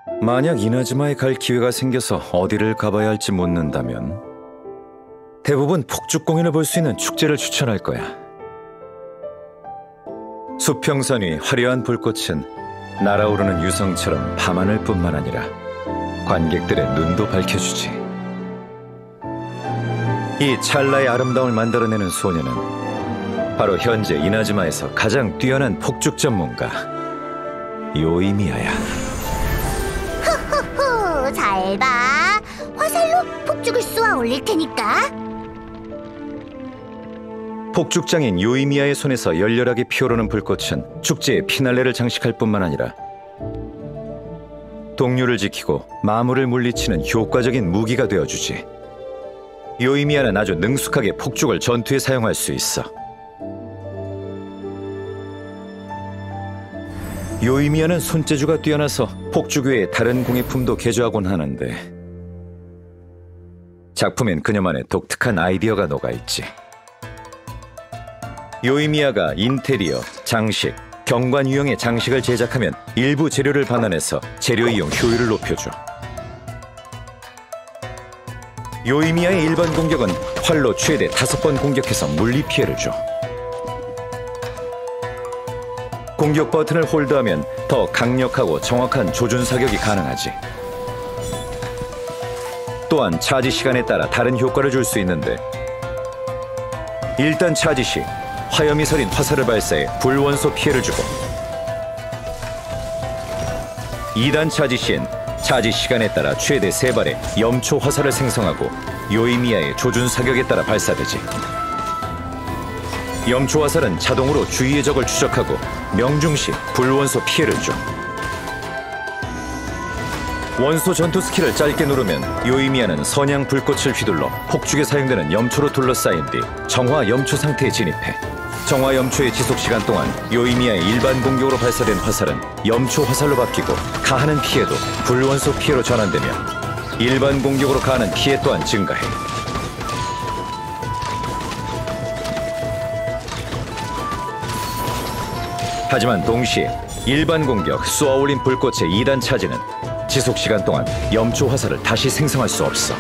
만약 이나즈마에 갈 기회가 생겨서 어디를 가봐야 할지 묻는다면 대부분 폭죽 공연을 볼 수 있는 축제를 추천할 거야. 수평선 위 화려한 불꽃은 날아오르는 유성처럼 밤하늘 뿐만 아니라 관객들의 눈도 밝혀주지. 이 찰나의 아름다움을 만들어내는 소녀는 바로 현재 이나즈마에서 가장 뛰어난 폭죽 전문가 요이미야야. 호호호, 잘 봐. 화살로 폭죽을 쏘아 올릴 테니까. 폭죽장인 요이미야의 손에서 열렬하게 피어오르는 불꽃은 축제의 피날레를 장식할 뿐만 아니라 동료를 지키고 마물을 물리치는 효과적인 무기가 되어주지. 요이미야는 아주 능숙하게 폭죽을 전투에 사용할 수 있어. 요이미야는 손재주가 뛰어나서 폭죽 외에 다른 공예품도 개조하곤 하는데 작품엔 그녀만의 독특한 아이디어가 녹아있지. 요이미야가 인테리어, 장식, 경관 유형의 장식을 제작하면 일부 재료를 반환해서 재료 이용 효율을 높여줘. 요이미야의 일반 공격은 활로 최대 5번 공격해서 물리 피해를 줘. 공격 버튼을 홀드하면 더 강력하고 정확한 조준 사격이 가능하지. 또한 차지 시간에 따라 다른 효과를 줄 수 있는데 1단 차지 시 화염이 서린 화살을 발사해 불원소 피해를 주고 2단 차지 시엔 차지 시간에 따라 최대 3발의 염초 화살을 생성하고 요이미야의 조준 사격에 따라 발사되지. 염초 화살은 자동으로 주위의 적을 추적하고 명중 시 불원소 피해를 줘. 원소 전투 스킬을 짧게 누르면 요이미야는 선양 불꽃을 휘둘러 폭죽에 사용되는 염초로 둘러싸인 뒤 정화 염초 상태에 진입해. 정화 염초의 지속 시간 동안 요이미야의 일반 공격으로 발사된 화살은 염초 화살로 바뀌고 가하는 피해도 불원소 피해로 전환되며 일반 공격으로 가하는 피해 또한 증가해. 하지만 동시에 일반 공격, 쏘아올린 불꽃의 2단 차지는 지속 시간 동안 염초 화살을 다시 생성할 수 없어.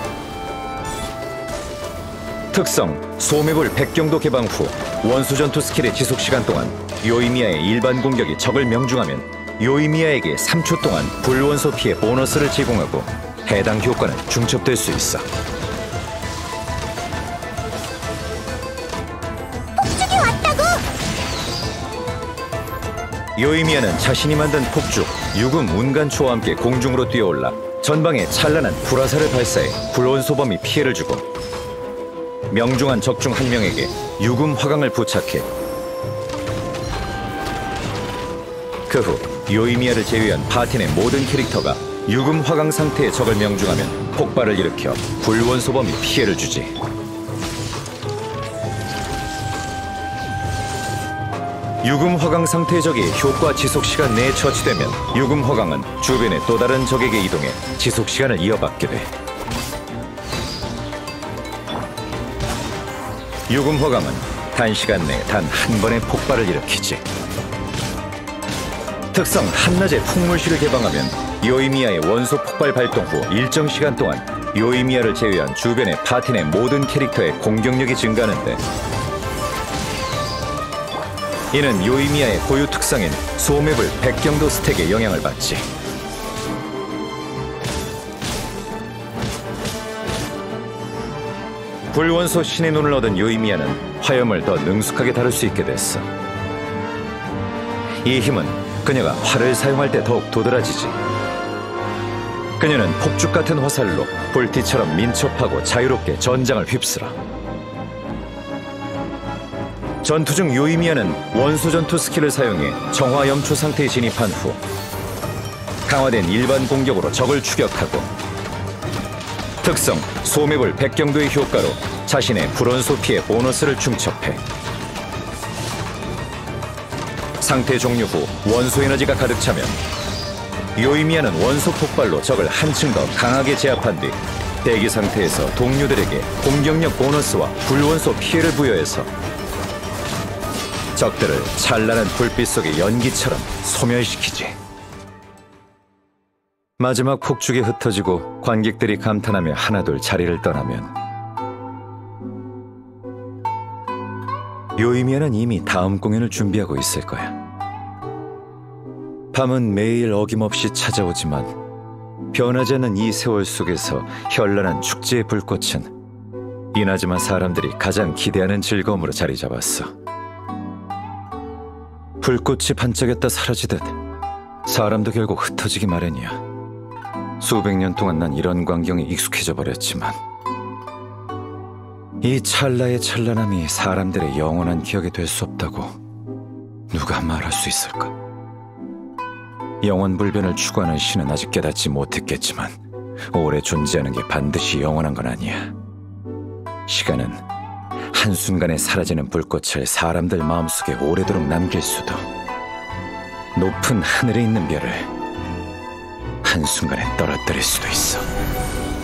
특성, 소매불 백경도 개방 후 원수 전투 스킬의 지속 시간 동안 요이미야의 일반 공격이 적을 명중하면 요이미야에게 3초 동안 불원소 피해 보너스를 제공하고 해당 효과는 중첩될 수 있어. 폭죽이 왔다고! 요이미야는 자신이 만든 폭죽, 유금 운간초와 함께 공중으로 뛰어올라 전방에 찬란한 불화살을 발사해 불원소범이 피해를 주고 명중한 적 중 한 명에게 유금 화강을 부착해 그 후 요이미야를 제외한 파티 내 모든 캐릭터가 유금 화강 상태의 적을 명중하면 폭발을 일으켜 불원소범이 피해를 주지. 유금 화강 상태의 적이 효과 지속 시간 내에 처치되면 유금 화강은 주변의 또 다른 적에게 이동해 지속 시간을 이어받게 돼. 유금 화강은 단시간 내에 단 한 번의 폭발을 일으키지. 특성 한낮에 풍물실을 개방하면 요이미야의 원소 폭발 발동 후 일정 시간 동안 요이미야를 제외한 주변의 파티 내 모든 캐릭터의 공격력이 증가하는데 이는 요이미야의 고유 특성인 소매불 백경도 스택에 영향을 받지. 불원소 신의 눈을 얻은 요이미야는 화염을 더 능숙하게 다룰 수 있게 됐어. 이 힘은 그녀가 활을 사용할 때 더욱 도드라지지. 그녀는 폭죽 같은 화살로 불티처럼 민첩하고 자유롭게 전장을 휩쓸어. 전투 중 요이미야는 원소 전투 스킬을 사용해 정화 염초 상태에 진입한 후 강화된 일반 공격으로 적을 추격하고 특성 소매불 백경도의 효과로 자신의 불원소 피해 보너스를 중첩해. 상태 종료 후 원소 에너지가 가득 차면 요이미야는 원소 폭발로 적을 한층 더 강하게 제압한 뒤 대기 상태에서 동료들에게 공격력 보너스와 불원소 피해를 부여해서 적들을 찬란한 불빛 속의 연기처럼 소멸시키지. 마지막 폭죽이 흩어지고 관객들이 감탄하며 하나둘 자리를 떠나면 요이미야는 이미 다음 공연을 준비하고 있을 거야. 밤은 매일 어김없이 찾아오지만 변하지 않는 이 세월 속에서 현란한 축제의 불꽃은 이나즈마 사람들이 가장 기대하는 즐거움으로 자리 잡았어. 불꽃이 반짝였다 사라지듯 사람도 결국 흩어지기 마련이야. 수백 년 동안 난 이런 광경에 익숙해져 버렸지만 이 찰나의 찬란함이 사람들의 영원한 기억이 될 수 없다고 누가 말할 수 있을까? 영원불변을 추구하는 신은 아직 깨닫지 못했겠지만 오래 존재하는 게 반드시 영원한 건 아니야. 시간은 한순간에 사라지는 불꽃을 사람들 마음속에 오래도록 남길 수도, 높은 하늘에 있는 별을 한순간에 떨어뜨릴 수도 있어.